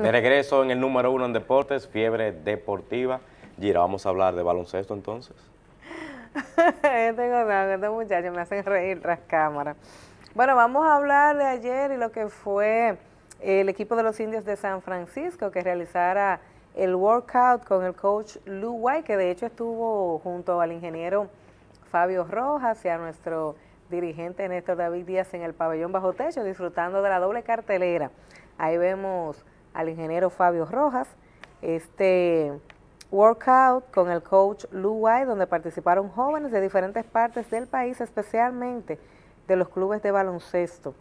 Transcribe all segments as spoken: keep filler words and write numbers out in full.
De regreso en el número uno en deportes, Fiebre Deportiva. Gira, vamos a hablar de baloncesto entonces. Este gozado, estos muchachos me hacen reír tras cámara. Bueno, vamos a hablar de ayer y lo que fue el equipo de los Indios de San Francisco que realizara el workout con el coach Lou White, que de hecho estuvo junto al ingeniero Fabio Rojas y a nuestro dirigente Néstor David Díaz en el pabellón bajo techo, disfrutando de la doble cartelera. Ahí vemos al ingeniero Fabio Rojas, este workout con el coach Lou White, donde participaron jóvenes de diferentes partes del país, especialmente de los clubes de baloncesto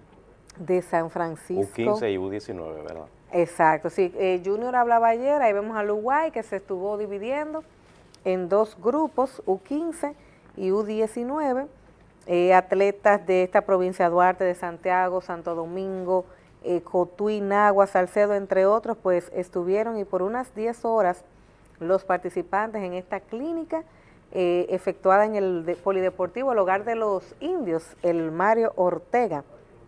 de San Francisco. U quince y U diecinueve, ¿verdad? Exacto, sí. Eh, Junior hablaba ayer, ahí vemos a Lou White que se estuvo dividiendo en dos grupos, U quince y U diecinueve, eh, atletas de esta provincia, Duarte, de Santiago, Santo Domingo, eh, Cotuí, Nagua, Salcedo, entre otros, pues estuvieron y por unas diez horas los participantes en esta clínica eh, efectuada en el de, Polideportivo, el hogar de los indios, el Mario Ortega.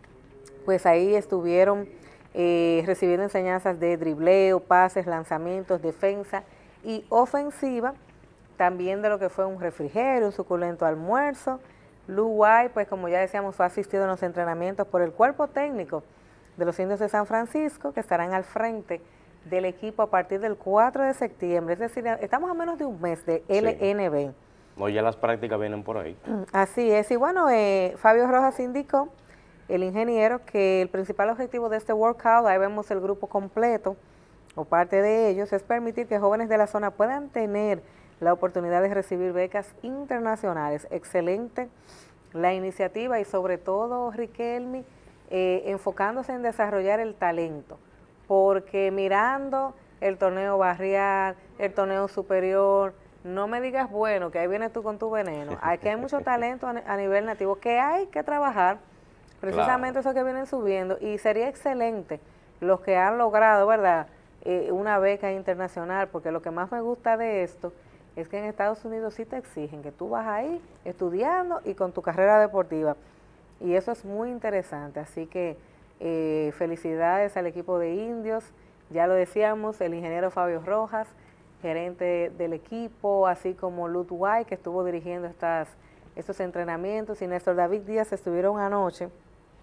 Pues ahí estuvieron eh, recibiendo enseñanzas de dribleo, pases, lanzamientos, defensa y ofensiva, también de lo que fue un refrigerio, un suculento almuerzo. Lou White, pues como ya decíamos, fue asistido en los entrenamientos por el cuerpo técnico de los indios de San Francisco, que estarán al frente del equipo a partir del cuatro de septiembre, es decir, estamos a menos de un mes de L N B. Sí. No, ya las prácticas vienen por ahí. Así es, y bueno, eh, Fabio Rojas indicó, el ingeniero, que el principal objetivo de este workout, ahí vemos el grupo completo, o parte de ellos, es permitir que jóvenes de la zona puedan tener la oportunidad de recibir becas internacionales. Excelente la iniciativa y sobre todo, Riquelme, eh, enfocándose en desarrollar el talento, porque mirando el torneo barrial, el torneo superior, no me digas, bueno, que ahí vienes tú con tu veneno. Aquí hay mucho talento a nivel nativo que hay que trabajar, precisamente claro. Eso que vienen subiendo, y sería excelente los que han logrado, ¿verdad?, eh, una beca internacional, porque lo que más me gusta de esto es que en Estados Unidos sí te exigen que tú vas ahí estudiando y con tu carrera deportiva, y eso es muy interesante, así que Eh, felicidades al equipo de indios, ya lo decíamos, el ingeniero Fabio Rojas, gerente del equipo, así como Lou White, que estuvo dirigiendo estas, estos entrenamientos, y Néstor David Díaz estuvieron anoche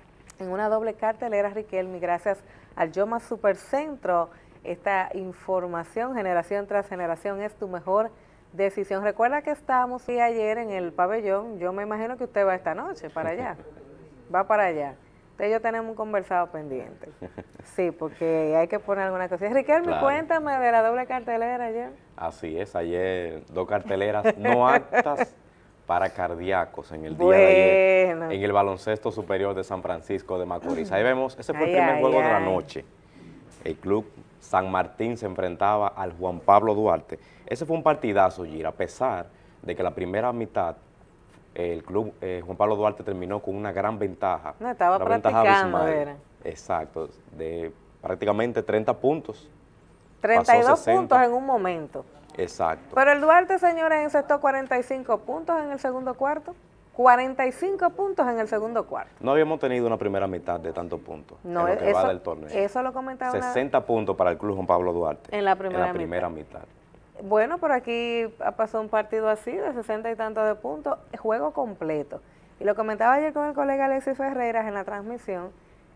en una doble cartelera, Riquelme, gracias al Yoma Supercentro. Esta información, generación tras generación, es tu mejor decisión. Recuerda que estamos y ayer en el pabellón, yo me imagino que usted va esta noche para allá, va para allá. Ellos tenemos un conversado pendiente. Sí, porque hay que poner alguna cosa. Riquelme, claro. Cuéntame de la doble cartelera ayer. Así es, ayer dos carteleras no aptas para cardíacos en el día bueno. de ayer, en el baloncesto superior de San Francisco de Macorís. Ahí vemos, ese fue ay, el primer ay, juego ay. de la noche. El club San Martín se enfrentaba al Juan Pablo Duarte. Ese fue un partidazo, Gira, a pesar de que la primera mitad el club eh, Juan Pablo Duarte terminó con una gran ventaja. No, estaba una practicando, era. Exacto, de prácticamente treinta puntos. treinta y dos puntos en un momento. Exacto. Pero el Duarte, señores, encestó cuarenta y cinco puntos en el segundo cuarto. cuarenta y cinco puntos en el segundo cuarto. No habíamos tenido una primera mitad de tantos puntos no, en lo que eso, va del torneo. Eso lo comentaba. sesenta una... puntos para el club Juan Pablo Duarte. En la primera, en la primera mitad. mitad. Bueno, por aquí ha pasado un partido así, de sesenta y tantos de puntos, juego completo. Y lo comentaba ayer con el colega Alexis Ferreras en la transmisión,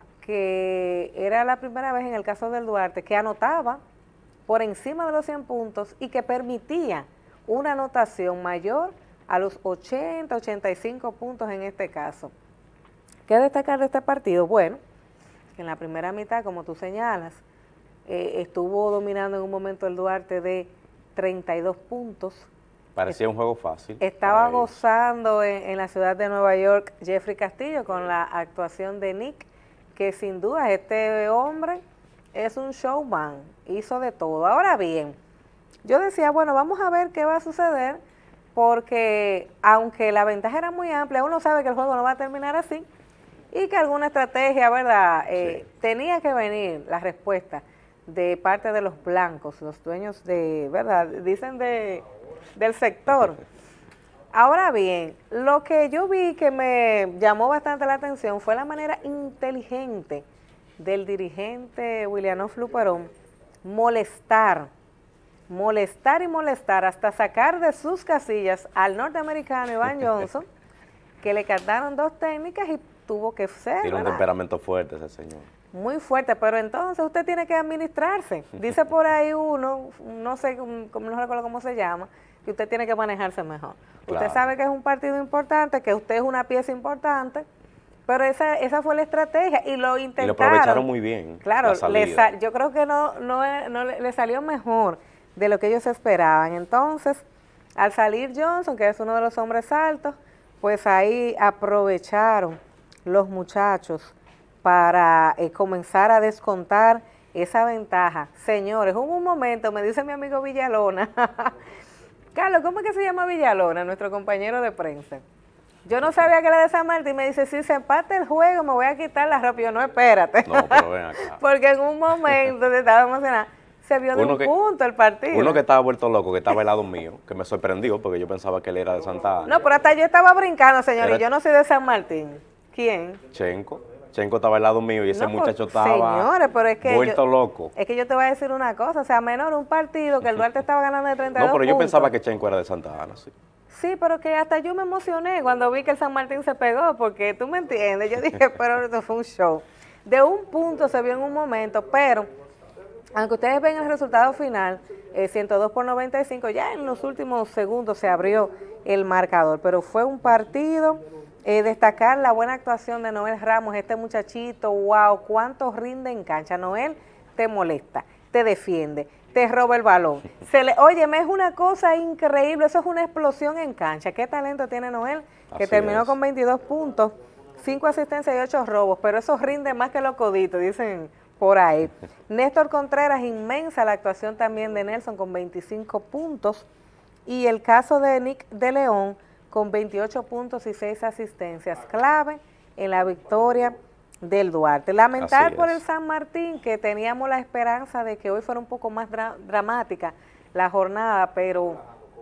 que era la primera vez en el caso del Duarte que anotaba por encima de los cien puntos y que permitía una anotación mayor a los ochenta, ochenta y cinco puntos en este caso. ¿Qué destacar de este partido? Bueno, en la primera mitad, como tú señalas, eh, estuvo dominando en un momento el Duarte de treinta y dos puntos. Parecía un juego fácil. Estaba gozando en, en la ciudad de Nueva York Jeffrey Castillo con la actuación de Nick, que sin duda este hombre es un showman, hizo de todo. Ahora bien, yo decía, bueno, vamos a ver qué va a suceder, porque aunque la ventaja era muy amplia, uno sabe que el juego no va a terminar así, y que alguna estrategia, ¿verdad? Eh, sí. Tenía que venir la respuesta de parte de los blancos, los dueños de, ¿verdad? Dicen de, del sector. Ahora bien, lo que yo vi que me llamó bastante la atención fue la manera inteligente del dirigente Willianoff Luperón molestar, molestar y molestar hasta sacar de sus casillas al norteamericano Iván Johnson, que le cantaron dos técnicas y tuvo que ser. Tiene un temperamento fuerte ese señor. Muy fuerte, pero entonces usted tiene que administrarse. Dice por ahí uno, no sé, no recuerdo cómo se llama, que usted tiene que manejarse mejor. Claro. Usted sabe que es un partido importante, que usted es una pieza importante, pero esa esa fue la estrategia y lo intentaron. Y lo aprovecharon muy bien. Claro, le sal, yo creo que no, no, no le, le salió mejor de lo que ellos esperaban. Entonces, al salir Johnson, que es uno de los hombres altos, pues ahí aprovecharon los muchachos para eh, comenzar a descontar esa ventaja. Señores, hubo un momento, me dice mi amigo Villalona, Carlos, ¿cómo es que se llama Villalona, nuestro compañero de prensa? Yo no sabía que era de San Martín, me dice, si se empate el juego me voy a quitar la ropa. Yo, no, espérate. No, pero ven acá. Porque en un momento te estaba emocionada, se vio de uno un que, punto el partido. Uno que estaba vuelto loco, que estaba al lado mío, que me sorprendió porque yo pensaba que él era de Santa Ana. No, pero hasta yo estaba brincando, señor, era... y yo no soy de San Martín. ¿Quién? Chenco. Chenco estaba al lado mío y ese no, muchacho estaba señores, pero es que vuelto yo, loco. Es que yo te voy a decir una cosa, o sea, menor un partido que el Duarte estaba ganando de treinta y dos No, pero yo puntos. pensaba que Chenco era de Santa Ana, sí. Sí, pero que hasta yo me emocioné cuando vi que el San Martín se pegó, porque tú me entiendes, yo dije, pero esto fue un show. De un punto se vio en un momento, pero aunque ustedes ven el resultado final, eh, ciento dos por noventa y cinco, ya en los últimos segundos se abrió el marcador, pero fue un partido... Eh, destacar la buena actuación de Noel Ramos, este muchachito, wow, cuánto rinde en cancha. Noel te molesta, te defiende, te roba el balón. Se le, óyeme, es una cosa increíble, eso es una explosión en cancha. ¿Qué talento tiene Noel? Que Así terminó es. con veintidós puntos, cinco asistencias y ocho robos, pero eso rinde más que los coditos, dicen por ahí. Néstor Contreras, inmensa la actuación también de Nelson con veinticinco puntos, y el caso de Nick de León, con veintiocho puntos y seis asistencias, clave en la victoria del Duarte. Lamentar por el San Martín, que teníamos la esperanza de que hoy fuera un poco más dra dramática la jornada, pero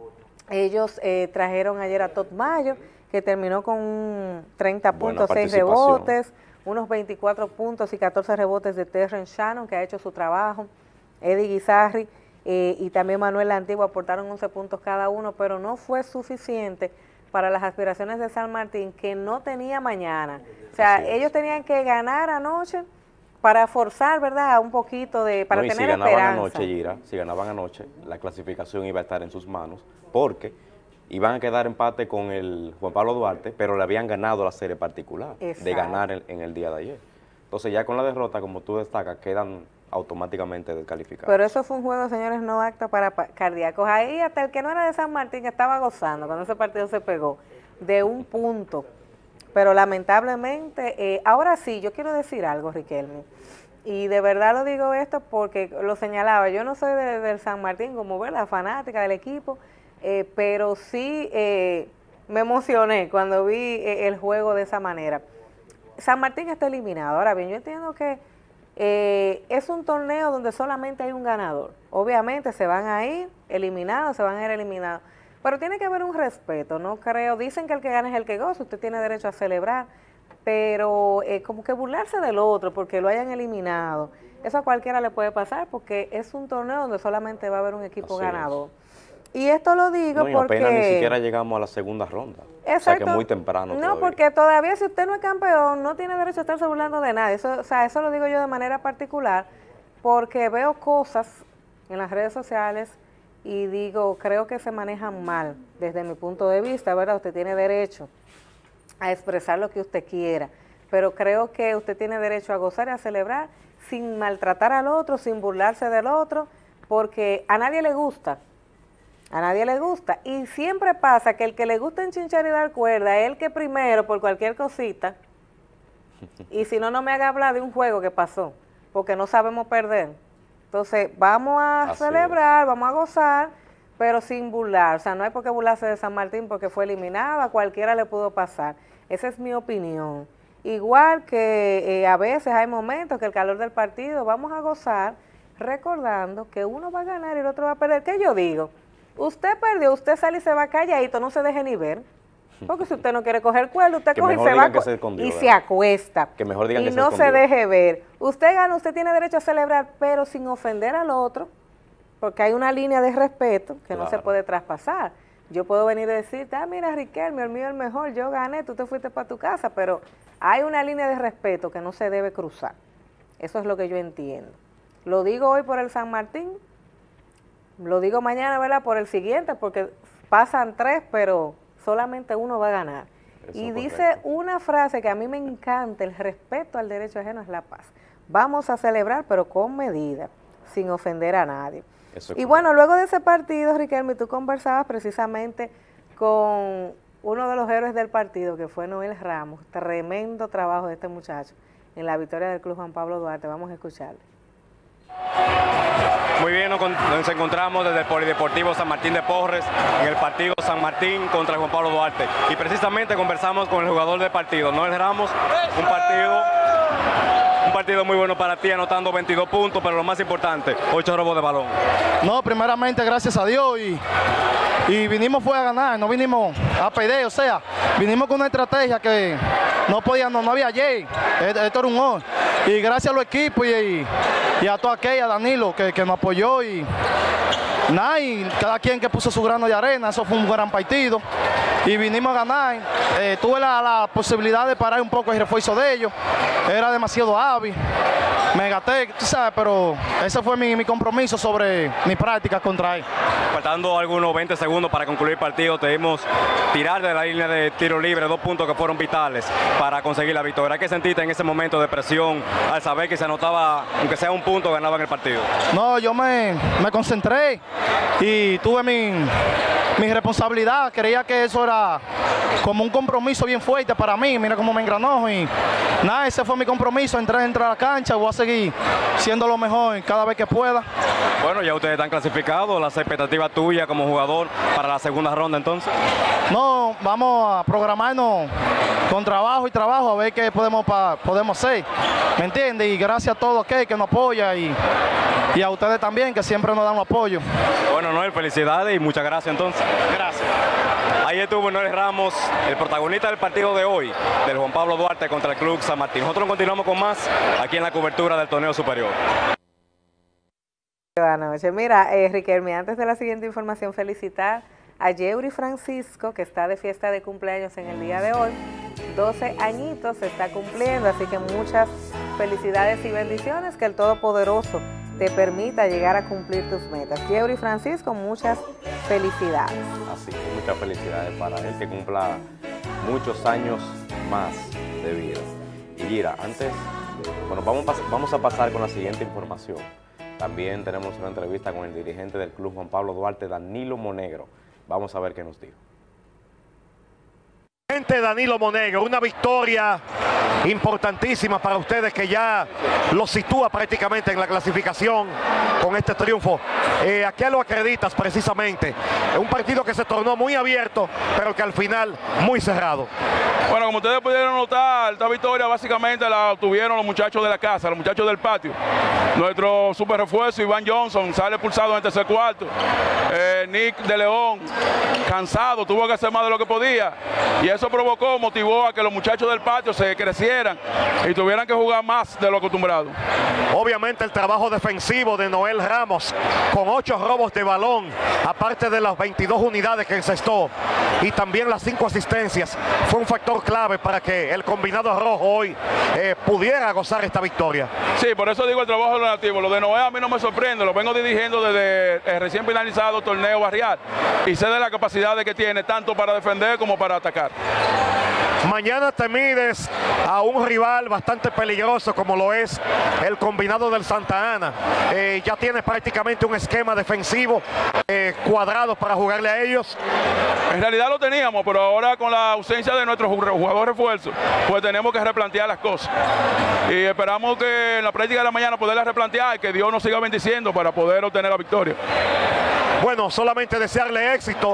ellos eh, trajeron ayer a Todd Mayo, que terminó con treinta puntos, seis rebotes, unos veinticuatro puntos y catorce rebotes de Terrence Shannon, que ha hecho su trabajo, Eddie Guizarri eh, y también Manuel Antigua aportaron once puntos cada uno, pero no fue suficiente para las aspiraciones de San Martín, que no tenía mañana. O sea, ellos tenían que ganar anoche para forzar, ¿verdad?, un poquito de, para no, y tener si ganaban esperanza. Anoche, Gira, si ganaban anoche, la clasificación iba a estar en sus manos, porque iban a quedar empate con el Juan Pablo Duarte, pero le habían ganado la serie particular, Exacto. de ganar en, en el día de ayer. Entonces ya con la derrota, como tú destacas, quedan automáticamente descalificados. Pero eso fue un juego, señores, no apto para cardíacos. Ahí hasta el que no era de San Martín estaba gozando cuando ese partido se pegó de un punto. Pero lamentablemente, eh, ahora sí, yo quiero decir algo, Riquelme, y de verdad lo digo esto porque lo señalaba, yo no soy de, del San Martín como ver la fanática del equipo, eh, pero sí eh, me emocioné cuando vi eh, el juego de esa manera. San Martín está eliminado. Ahora bien, yo entiendo que Eh, es un torneo donde solamente hay un ganador. Obviamente se van a ir eliminados, se van a ir eliminados, pero tiene que haber un respeto, no creo, dicen que el que gana es el que goza, usted tiene derecho a celebrar, pero eh, como que burlarse del otro porque lo hayan eliminado, eso a cualquiera le puede pasar porque es un torneo donde solamente va a haber un equipo Así ganador. Es. Y esto lo digo no, y porque... apenas ni siquiera llegamos a la segunda ronda. Exacto. O sea que es muy temprano No, todavía. porque todavía si usted no es campeón, no tiene derecho a estarse burlando de nadie. Eso, o sea, eso lo digo yo de manera particular, porque veo cosas en las redes sociales y digo, creo que se manejan mal desde mi punto de vista, ¿verdad? Usted tiene derecho a expresar lo que usted quiera, pero creo que usted tiene derecho a gozar y a celebrar sin maltratar al otro, sin burlarse del otro, porque a nadie le gusta. A nadie le gusta. Y siempre pasa que el que le gusta enchinchar y dar cuerda es el que primero, por cualquier cosita, y si no, no me haga hablar de un juego que pasó, porque no sabemos perder. Entonces, vamos a Así celebrar, es. vamos a gozar, pero sin burlar. O sea, no hay por qué burlarse de San Martín porque fue eliminado, a cualquiera le pudo pasar. Esa es mi opinión. Igual que eh, a veces hay momentos que el calor del partido, vamos a gozar, recordando que uno va a ganar y el otro va a perder. ¿Qué yo digo? Usted perdió, usted sale y se va calladito, no se deje ni ver. Porque si usted no quiere coger cuerda, usted Que coge y mejor se va digan que co- se escondió, y ¿verdad? se acuesta. Que mejor digan y que se no se escondió. deje ver. Usted gana, usted tiene derecho a celebrar, pero sin ofender al otro, porque hay una línea de respeto que no se Claro. puede traspasar. Yo puedo venir y decirte, ah, mira, Riquelme, el mío es el mejor, yo gané, tú te fuiste para tu casa, pero hay una línea de respeto que no se debe cruzar. Eso es lo que yo entiendo. Lo digo hoy por el San Martín, lo digo mañana, ¿verdad?, por el siguiente, porque pasan tres, pero solamente uno va a ganar. Eso Y es dice correcto. una frase que a mí me encanta, el respeto al derecho ajeno es la paz. Vamos a celebrar, pero con medida, sin ofender a nadie. Eso es Y bueno, luego de ese partido, Riquelme, tú conversabas precisamente con uno de los héroes del partido, que fue Noel Ramos. Tremendo trabajo de este muchacho en la victoria del Club Juan Pablo Duarte. Vamos a escucharle. Muy bien, nos, nos encontramos desde el Polideportivo San Martín de Porres en el partido San Martín contra Juan Pablo Duarte. Y precisamente conversamos con el jugador del partido, Noel Ramos, un partido, un partido muy bueno para ti, anotando veintidós puntos, pero lo más importante, ocho robos de balón. No, primeramente gracias a Dios y, y vinimos fue a ganar, no vinimos a perder, o sea, vinimos con una estrategia que no podía, no, no había ayer, esto era un hoy. Y gracias a los equipos y, y, y a toda aquella, a Danilo, que, que nos apoyó y nada, y cada quien que puso su grano de arena, eso fue un gran partido. Y vinimos a ganar, eh, tuve la, la posibilidad de parar un poco el refuerzo de ellos, era demasiado hábil, me gasté, tú sabes, pero ese fue mi, mi compromiso sobre mi práctica contra él. Faltando algunos veinte segundos para concluir el partido, debimos tirar de la línea de tiro libre dos puntos que fueron vitales para conseguir la victoria. ¿Qué sentiste en ese momento de presión al saber que se anotaba, aunque sea un punto, ganaban el partido? No, yo me, me concentré y tuve mi, mi responsabilidad, creía que eso era como un compromiso bien fuerte para mí, mira cómo me engranó y nada, ese fue mi compromiso, entré, entré a la cancha, voy a seguir siendo lo mejor cada vez que pueda. Bueno, ya ustedes están clasificados, las expectativas tuyas como jugador para la segunda ronda entonces. No, vamos a programarnos con trabajo y trabajo a ver qué podemos, pa, podemos hacer, ¿me entiendes? Y gracias a todos aquellos que nos apoyan y, y a ustedes también que siempre nos dan apoyo. Bueno, Noel, felicidades y muchas gracias entonces. Gracias. Ahí estuvo Noel Ramos, el protagonista del partido de hoy, del Juan Pablo Duarte contra el Club San Martín. Nosotros continuamos con más aquí en la cobertura del torneo superior. Buenas noches. Mira, eh, Riquelme, antes de la siguiente información, felicitar a Yeuri Francisco, que está de fiesta de cumpleaños en el día de hoy. doce añitos se está cumpliendo, así que muchas felicidades y bendiciones, que el Todopoderoso te permita llegar a cumplir tus metas. Yeuri Francisco, muchas felicidades. Así que muchas felicidades para él, que cumpla muchos años más de vida. Y Gira, antes, bueno, vamos, vamos a pasar con la siguiente información. También tenemos una entrevista con el dirigente del Club Juan Pablo Duarte, Danilo Monegro. Vamos a ver qué nos dijo. Danilo Monegro, una victoria importantísima para ustedes que ya lo sitúa prácticamente en la clasificación con este triunfo. Eh, ¿A qué lo acreditas precisamente? Un partido que se tornó muy abierto, pero que al final muy cerrado. Bueno, como ustedes pudieron notar, esta victoria básicamente la obtuvieron los muchachos de la casa, los muchachos del patio. Nuestro super refuerzo, Iván Johnson, sale expulsado en el tercer cuarto. Eh, Nick de León, cansado, tuvo que hacer más de lo que podía. Y eso provocó, motivó a que los muchachos del patio se crecieran y tuvieran que jugar más de lo acostumbrado. Obviamente el trabajo defensivo de Noel Ramos, con ocho robos de balón, aparte de las veintidós unidades que encestó, y también las cinco asistencias, fue un factor clave para que el combinado rojo hoy eh, pudiera gozar esta victoria. Sí, por eso digo el trabajo relativo. Lo de Noel a mí no me sorprende, lo vengo dirigiendo desde el recién finalizado torneo barrial y sé de la capacidad que tiene tanto para defender como para atacar. Mañana te mides a un rival bastante peligroso como lo es el combinado del Santa Ana. Eh, ya tienes prácticamente un esquema defensivo eh, cuadrado para jugarle a ellos. En realidad lo teníamos, pero ahora con la ausencia de nuestro jugador refuerzo, pues tenemos que replantear las cosas. Y esperamos que en la práctica de la mañana poderla replantear y que Dios nos siga bendiciendo para poder obtener la victoria. Bueno, solamente desearle éxito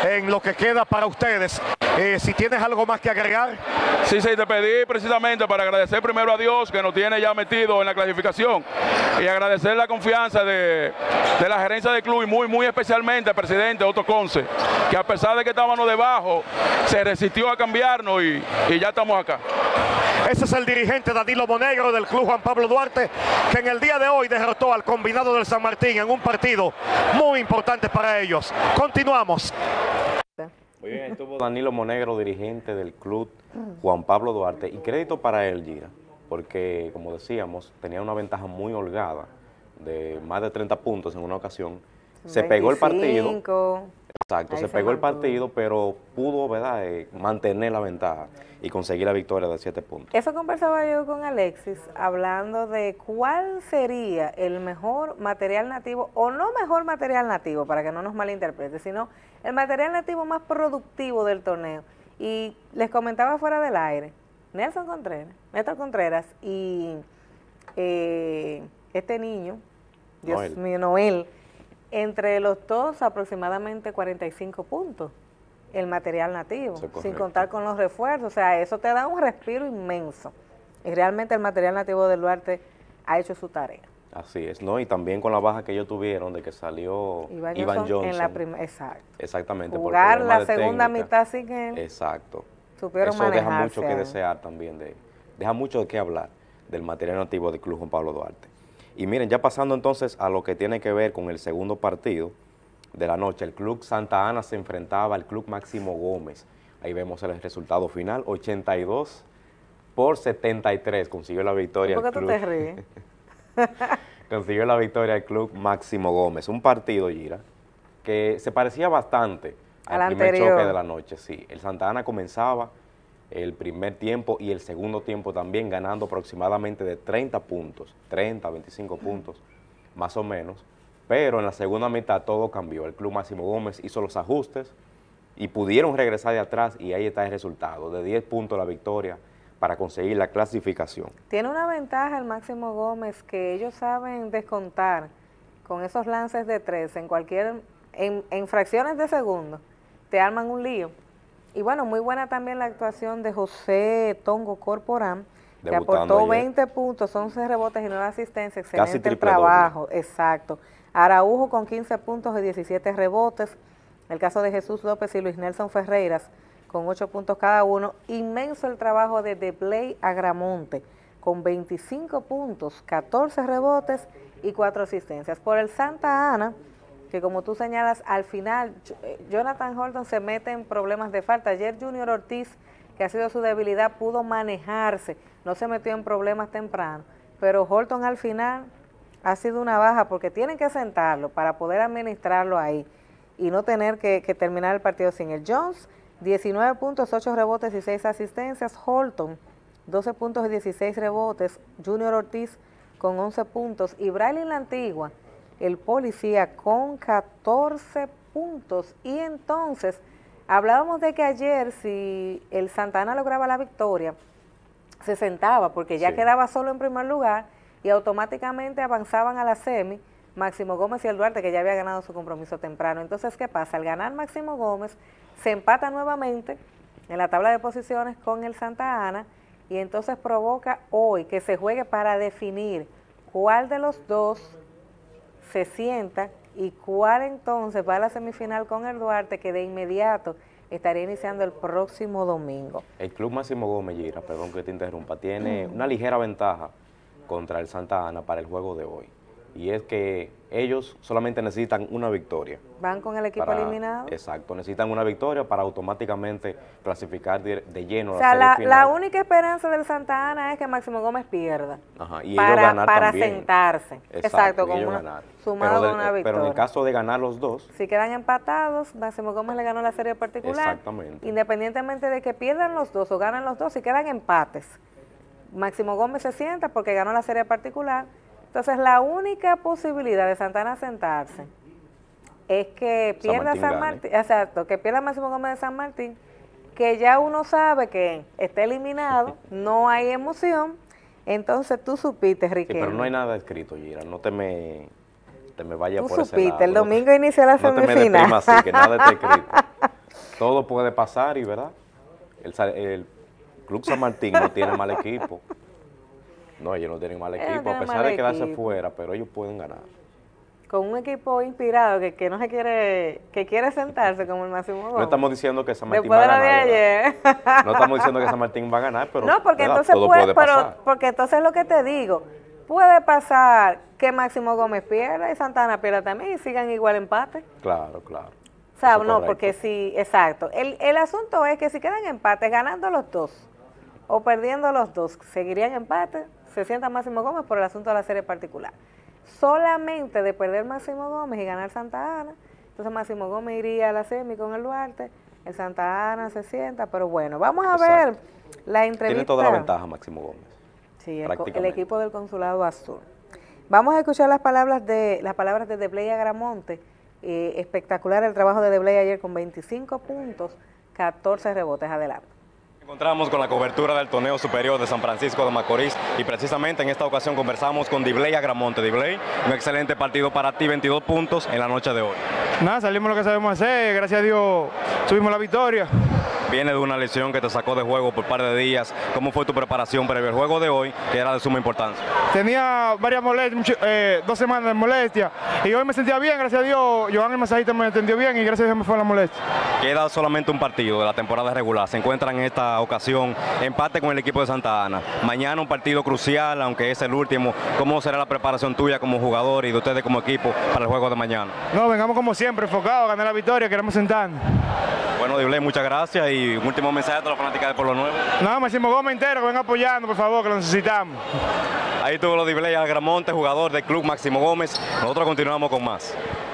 en lo que queda para ustedes. Eh, si tienes algo más que agregar. Sí, sí, te pedí precisamente para agradecer primero a Dios que nos tiene ya metido en la clasificación y agradecer la confianza de, de la gerencia del club y muy, muy especialmente al presidente Otto Conce, que a pesar de que estábamos debajo, se resistió a cambiarnos y, y ya estamos acá. Ese es el dirigente Danilo Monegro del Club Juan Pablo Duarte, que en el día de hoy derrotó al combinado del San Martín en un partido muy importante para ellos. Continuamos. Muy bien, estuvo Danilo Monegro, dirigente del Club Juan Pablo Duarte, y crédito para él, Gira, porque, como decíamos, tenía una ventaja muy holgada de más de treinta puntos en una ocasión. Se pegó el partido. Exacto, se pegó el partido, pero pudo, ¿verdad?, eh, mantener la ventaja y conseguir la victoria de siete puntos. Eso conversaba yo con Alexis, hablando de cuál sería el mejor material nativo, o no mejor material nativo, para que no nos malinterprete, sino el material nativo más productivo del torneo. Y les comentaba fuera del aire, Nelson Contreras, Néstor Contreras y eh, este niño, Dios Noel. mío, Noel, entre los dos aproximadamente cuarenta y cinco puntos, el material nativo, sin contar con los refuerzos. O sea, eso te da un respiro inmenso. Y realmente el material nativo del Duarte ha hecho su tarea. Así es, ¿no? Y también con la baja que ellos tuvieron de que salió Iván, Iván Johnson, Johnson. en la primera, exacto. Exactamente. Jugar por la de segunda técnica. mitad sin él. Exacto. Supieron Eso deja manejarse mucho que ahí. desear también, de, deja mucho de qué hablar del material nativo del Club Juan Pablo Duarte. Y miren, ya pasando entonces a lo que tiene que ver con el segundo partido de la noche, el Club Santa Ana se enfrentaba al Club Máximo Gómez. Ahí vemos el resultado final, ochenta y dos por setenta y tres, consiguió la victoria. ¿Por qué el tú club, te ríes? consiguió la victoria el Club Máximo Gómez. Un partido, Gira, que se parecía bastante al, al primer anterior. choque de la noche. Sí, el Santa Ana comenzaba el primer tiempo y el segundo tiempo también ganando aproximadamente de treinta puntos, treinta, veinticinco puntos, más o menos. Pero en la segunda mitad todo cambió. El Club Máximo Gómez hizo los ajustes y pudieron regresar de atrás, y ahí está el resultado, de diez puntos la victoria para conseguir la clasificación. Tiene una ventaja el Máximo Gómez, que ellos saben descontar con esos lances de tres en cualquier, en, en fracciones de segundo, te arman un lío. Y bueno, muy buena también la actuación de José Tongo Corporán, que aportó ayer veinte puntos, once rebotes y nueve asistencias, excelente el trabajo, doble. Exacto. Araujo con quince puntos y diecisiete rebotes, el caso de Jesús López y Luis Nelson Ferreiras con ocho puntos cada uno. Inmenso el trabajo de Deblay Agramonte con veinticinco puntos, catorce rebotes y cuatro asistencias. Por el Santa Ana, que como tú señalas, al final Jonathan Holton se mete en problemas de falta. Ayer Junior Ortiz, que ha sido su debilidad, pudo manejarse, no se metió en problemas temprano, pero Holton al final ha sido una baja porque tienen que sentarlo para poder administrarlo ahí y no tener que, que terminar el partido sin él. Jones, diecinueve puntos, ocho rebotes y seis asistencias. Holton, doce puntos y dieciséis rebotes. Junior Ortiz con once puntos. Y Braylin La Antigua, el policía, con catorce puntos. Y entonces, hablábamos de que ayer, si el Santa Ana lograba la victoria, se sentaba porque ya sí. quedaba solo en primer lugar y automáticamente avanzaban a la semi Máximo Gómez y el Duarte, que ya había ganado su compromiso temprano. Entonces, ¿qué pasa? Al ganar Máximo Gómez, se empata nuevamente en la tabla de posiciones con el Santa Ana, y entonces provoca hoy que se juegue para definir cuál de los dos se sienta y cuál entonces va a la semifinal con el Duarte, que de inmediato estaría iniciando el próximo domingo. El Club Máximo Gómez, Gira, perdón que te interrumpa, tiene una ligera ventaja contra el Santa Ana para el juego de hoy. Y es que ellos solamente necesitan una victoria. ¿Van con el equipo para, eliminado? Exacto, necesitan una victoria para automáticamente clasificar de, de lleno o sea, la serie la, final. la única esperanza del Santa Ana es que Máximo Gómez pierda. Ajá, y para, ellos ganar para también. sentarse. Exacto, Exacto, y como ellos una, ganar. sumado pero, de, una victoria. pero en el caso de ganar los dos. Si quedan empatados, Máximo Gómez le ganó la serie particular. Exactamente. Independientemente de que pierdan los dos o ganan los dos, si quedan empates, Máximo Gómez se sienta porque ganó la serie particular. Entonces, la única posibilidad de Santa Ana sentarse es que pierda San Martín, San Martín exacto, que pierda Máximo Gómez de San Martín, que ya uno sabe que está eliminado, no hay emoción. Entonces, tú supiste, Riquelme. Sí, pero no hay nada escrito, Gira, no te me, te me vayas tú por supiste, ese lado. el domingo no, inicia la no semifinal. No te me deprimas así, que nada está escrito. todo puede pasar y, ¿verdad? El, el Club San Martín no tiene mal equipo. No, ellos no tienen mal equipo, no a pesar mal de quedarse equipo. fuera, pero ellos pueden ganar. Con un equipo inspirado que, que no se quiere, que quiere sentarse como el Máximo Gómez. No estamos diciendo que San Martín Después va de a lo de ganar. ayer. ¿verdad? No estamos diciendo que San Martín va a ganar, pero No, porque ¿verdad? entonces todo puede, puede pero, pasar. porque entonces lo que te digo, puede pasar que Máximo Gómez pierda y Santana pierda también y sigan igual empate. Claro, claro. O sea, Eso es no, correcto. porque si, exacto. El, el asunto es que si quedan empates, ganando los dos o perdiendo los dos, seguirían empate, se sienta Máximo Gómez por el asunto de la serie particular. Solamente de perder Máximo Gómez y ganar Santa Ana, entonces Máximo Gómez iría a la semi con el Duarte, el Santa Ana se sienta, pero bueno, vamos a Exacto. ver la entrevista. Tiene toda la ventaja Máximo Gómez. Sí, el, co- el prácticamente. equipo del Consulado Azul. Vamos a escuchar las palabras de las palabras de Debley Agramonte. Eh, espectacular el trabajo de Debley ayer con veinticinco puntos, catorce rebotes. Adelante. Encontramos con la cobertura del torneo superior de San Francisco de Macorís y precisamente en esta ocasión conversamos con Debley Agramonte. Debley, un excelente partido para ti, veintidós puntos en la noche de hoy. Nada, salimos lo que sabemos hacer, gracias a Dios tuvimos la victoria. Viene de una lesión que te sacó de juego por un par de días. ¿Cómo fue tu preparación para el juego de hoy, que era de suma importancia? Tenía varias molestias, mucho- eh, dos semanas de molestia y hoy me sentía bien, gracias a Dios. Joan el masajista me atendió bien y gracias a Dios me fue la molestia. Queda solamente un partido de la temporada regular. Se encuentran en esta ocasión empate con el equipo de Santa Ana. Mañana un partido crucial, aunque es el último. ¿Cómo será la preparación tuya como jugador y de ustedes como equipo para el juego de mañana? No, vengamos como siempre, enfocados, a ganar la victoria, queremos sentarnos. Bueno, Debley, muchas gracias y un último mensaje a toda la fanática de Pueblo Nuevo. No, Máximo Gómez entero, que venga apoyando, por favor, que lo necesitamos. Ahí tuvo los Debley Agramonte, jugador del Club Máximo Gómez. Nosotros continuamos con más.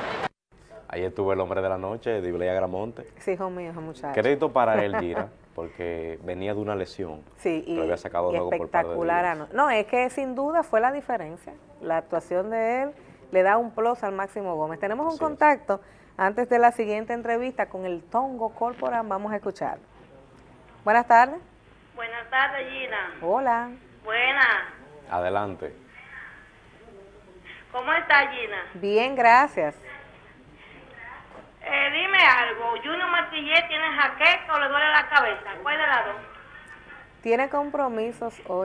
Ahí estuvo el hombre de la noche, Debley Agramonte. Sí, hijo mío, ese muchacho. Crédito para él, Gira, porque venía de una lesión. Sí, y, Lo había sacado y luego por par de espectacular. días. ano- No, es que sin duda fue la diferencia. La actuación de él le da un plus al Máximo Gómez. Tenemos un Así es. contacto antes de la siguiente entrevista con el Tongo Corporan. Vamos a escuchar. Buenas tardes. Buenas tardes, Gina. Hola. Buenas. Adelante. ¿Cómo está, Gina? Bien, gracias. Eh, dime algo. ¿Junior Martínez tiene jaqueca o le duele la cabeza? ¿Cuál de las dos? ¿Tiene compromisos hoy?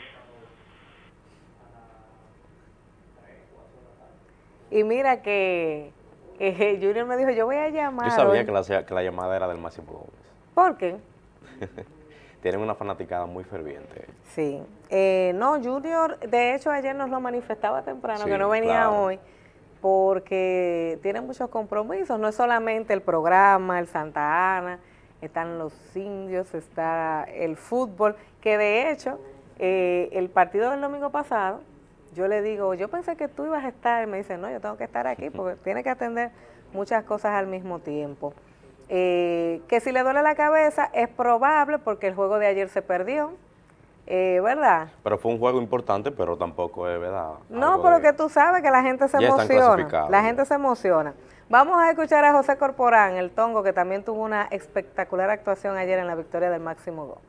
Y mira que eh, Junior me dijo, yo voy a llamar Yo sabía hoy. que la, que la llamada era del Máximo Gómez. ¿Por qué? Tienen una fanaticada muy ferviente. Sí. Eh, no, Junior, de hecho ayer nos lo manifestaba temprano, Sí, que no venía claro. hoy, porque tiene muchos compromisos. No es solamente el programa, el Santa Ana, están los indios, está el fútbol, que de hecho, eh, el partido del domingo pasado, yo le digo, yo pensé que tú ibas a estar, y me dice, no, yo tengo que estar aquí, porque tiene que atender muchas cosas al mismo tiempo. Eh, que si le duele la cabeza es probable porque el juego de ayer se perdió, eh, ¿verdad? Pero fue un juego importante, pero tampoco es verdad. No, algo pero de- que tú sabes que la gente se Ya están emociona. clasificados, La ya. gente se emociona. Vamos a escuchar a José Corporán, el Tongo, que también tuvo una espectacular actuación ayer en la victoria del Máximo Gómez.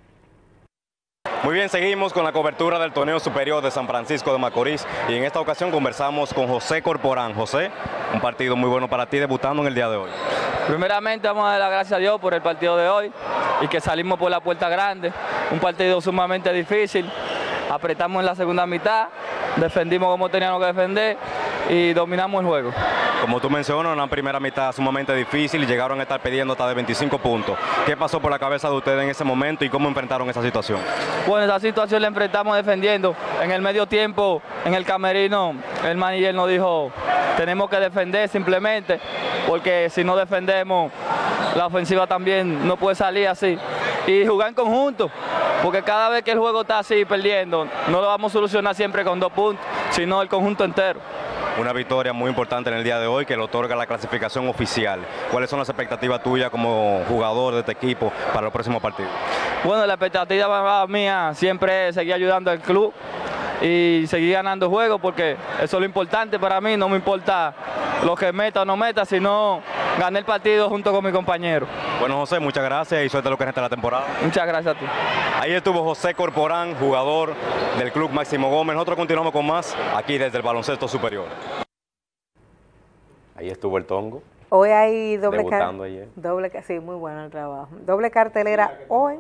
Muy bien, seguimos con la cobertura del torneo superior de San Francisco de Macorís y en esta ocasión conversamos con José Corporán. José, un partido muy bueno para ti debutando en el día de hoy. Primeramente vamos a dar las gracias a Dios por el partido de hoy y que salimos por la puerta grande, un partido sumamente difícil, apretamos en la segunda mitad, defendimos como teníamos que defender y dominamos el juego. Como tú mencionas, una primera mitad sumamente difícil y llegaron a estar pidiendo hasta de veinticinco puntos. ¿Qué pasó por la cabeza de ustedes en ese momento y cómo enfrentaron esa situación? Bueno, esa situación la enfrentamos defendiendo. En el medio tiempo, en el camerino, el manager nos dijo, tenemos que defender simplemente, porque si no defendemos, la ofensiva también no puede salir así. Y jugar en conjunto, porque cada vez que el juego está así perdiendo, no lo vamos a solucionar siempre con dos puntos, sino el conjunto entero. Una victoria muy importante en el día de hoy que le otorga la clasificación oficial. ¿Cuáles son las expectativas tuyas como jugador de este equipo para los próximos partidos? Bueno, la expectativa mía siempre es seguir ayudando al club y seguir ganando juegos, porque eso es lo importante para mí. No me importa lo que meta o no meta, sino ganar el partido junto con mi compañero. Bueno, José, muchas gracias y suerte lo que resta de la temporada. Muchas gracias a ti. Ahí estuvo José Corporán, jugador del Club Máximo Gómez. Nosotros continuamos con más aquí desde el baloncesto superior. Ahí estuvo el Tongo. Hoy hay doble Debutando car- ayer. doble ca- sí, muy bueno el trabajo. Doble cartelera hoy.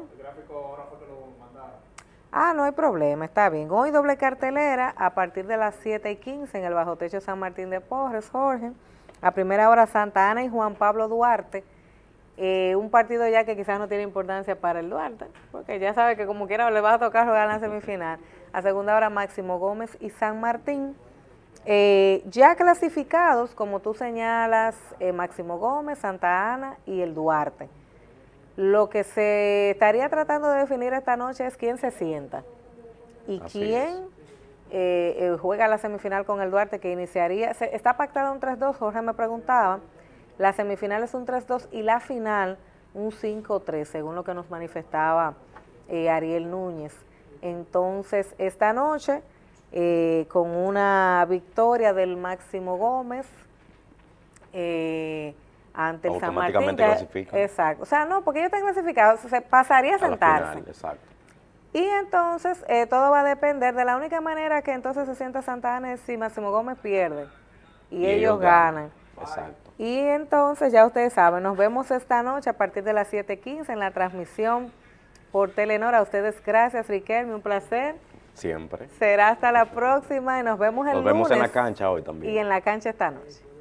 Ah, no hay problema, está bien. Hoy doble cartelera a partir de las siete y quince en el Bajo Techo San Martín de Porres, Jorge. A primera hora Santa Ana y Juan Pablo Duarte. Eh, un partido ya que quizás no tiene importancia para el Duarte, porque ya sabe que como quiera le va a tocar jugar en la semifinal. A segunda hora Máximo Gómez y San Martín. Eh, ya clasificados, como tú señalas, eh, Máximo Gómez, Santa Ana y el Duarte. Lo que se estaría tratando de definir esta noche es quién se sienta y Así quién eh, eh, juega la semifinal con el Duarte, que iniciaría, se, está pactado un tres dos, Jorge me preguntaba, la semifinal es un tres dos y la final un cinco tres, según lo que nos manifestaba eh, Ariel Núñez. Entonces, esta noche, eh, con una victoria del Máximo Gómez, eh, ante el San Martín. Automáticamente que- clasifican. Exacto. O sea, no, porque ellos están clasificados, se pasaría a A la sentarse. final, exacto. Y entonces eh, todo va a depender de la única manera que entonces se sienta Santa Ana es si Máximo Gómez pierde y, Y ellos, ellos ganan. ganan. Exacto. Y entonces ya ustedes saben, nos vemos esta noche a partir de las siete quince en la transmisión por Telenor. A ustedes gracias, Riquelme, un placer. Siempre. Será hasta la próxima y nos vemos el Nos lunes. vemos en la cancha hoy también. Y en la cancha esta noche.